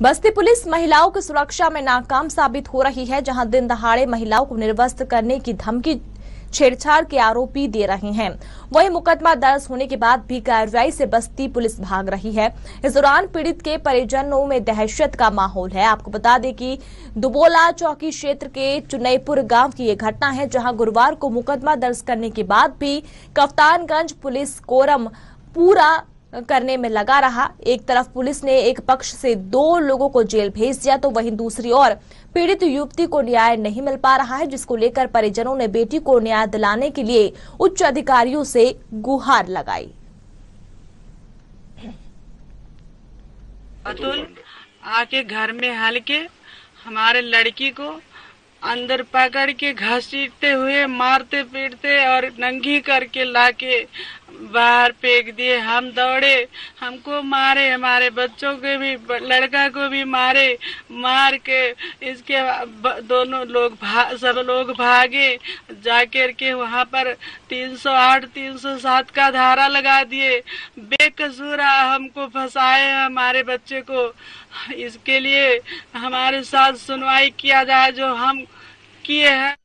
बस्ती police महिलाओं की सुरक्षा में नाकाम साबित हो रही है, जहां दिन दहाड़े महिलाओं को निर्वस्त्र करने की धमकी छेड़छाड़ के आरोपी दे रहे हैं। वहीं मुकदमा दर्ज होने के बाद भी कार्रवाई से बस्ती पुलिस भाग रही है। इस दौरान पीड़ित के परिजनों में दहशत का माहौल है। आपको बता दें कि दुबोला चौकी क्षेत्र के चुनईपुर गांव की ये घटना है, जहां गुरुवार को मुकदमा दर्ज करने के बाद भी कप्तानगंज पुलिस कोरम पूरा करने में लगा रहा। एक तरफ पुलिस ने एक पक्ष से 2 लोगों को जेल भेज दिया, तो वहीं दूसरी ओर पीड़ित युवती को न्याय नहीं मिल पा रहा है, जिसको लेकर परिजनों ने बेटी को न्याय दिलाने के लिए उच्च अधिकारियों से गुहार लगाई। अतुल आके घर में हल के हमारे लड़की को अंदर पकड़ के घसीटते हुए मारते पीटते और नंगी करके लाके बाहर फेंक दिए। हम दौड़े, हमको मारे, हमारे बच्चों के भी, लड़का को भी मारे। मार के इसके दोनों लोग सब लोग भागे। जाकर के वहाँ पर 308 307 का धारा लगा दिए। बेकसूर हमको फंसाए हमारे बच्चे को। इसके लिए हमारे साथ सुनवाई किया जाए जो हम किए हैं।